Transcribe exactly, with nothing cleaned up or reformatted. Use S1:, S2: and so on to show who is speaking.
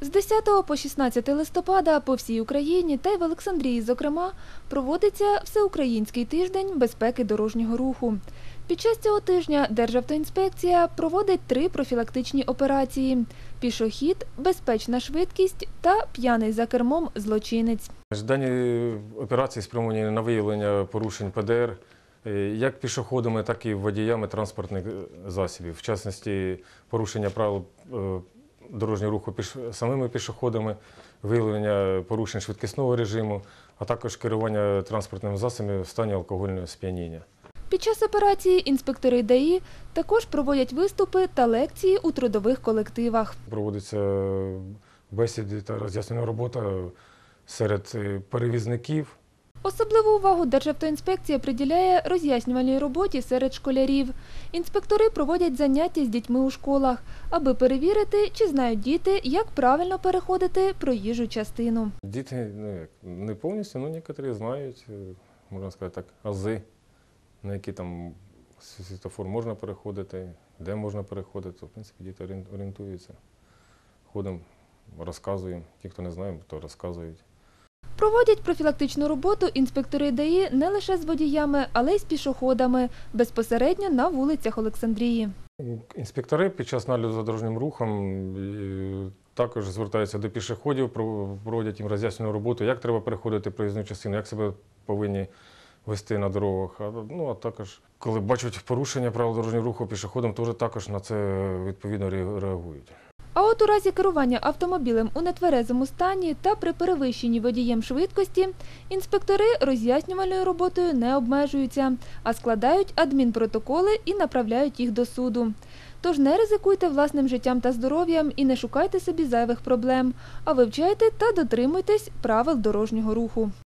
S1: З десятого по шістнадцяте листопада по всій Україні та й в Олександрії, зокрема, проводиться Всеукраїнський тиждень безпеки дорожнього руху. Під час цього тижня Державтоінспекція проводить три профілактичні операції – пішохід, безпечна швидкість та п'яний за кермом злочинець.
S2: Дані операції спрямовані на виявлення порушень Пе Де Ер як пішоходами, так і водіями транспортних засобів. В частності, порушення правил дорожнього руху самими пішоходами, виявлення порушень швидкісного режиму, а також керування транспортним засобом в стані алкогольного сп'яніння.
S1: Під час операції інспектори Де І також проводять виступи та лекції у трудових колективах.
S2: Проводиться бесіди та роз'яснювальна робота серед перевізників.
S1: Особливу увагу Державтоінспекція приділяє роз'яснювальній роботі серед школярів. Інспектори проводять заняття з дітьми у школах, аби перевірити, чи знають діти, як правильно переходити проїжджу частину.
S2: Діти ну, як, не повністю, але деякі знають, можна сказати так, ази, на які там світлофор можна переходити, де можна переходити. В принципі, діти орієнтуються. Ходимо, розказуємо. Ті, хто не знає, то розказують.
S1: Проводять профілактичну роботу інспектори Де І не лише з водіями, але й з пішоходами, безпосередньо на вулицях Олександрії.
S2: Інспектори під час нагляду за дорожнім рухом також звертаються до пішоходів, проводять їм роз'яснювальну роботу, як треба переходити проїзну частину, як себе повинні вести на дорогах. Ну, а також, коли бачать порушення правил дорожнього руху пішоходом, теж також на це відповідно реагують.
S1: А от у разі керування автомобілем у нетверезому стані та при перевищенні водієм швидкості інспектори роз'яснювальною роботою не обмежуються, а складають адмінпротоколи і направляють їх до суду. Тож не ризикуйте власним життям та здоров'ям і не шукайте собі зайвих проблем, а вивчайте та дотримуйтесь правил дорожнього руху.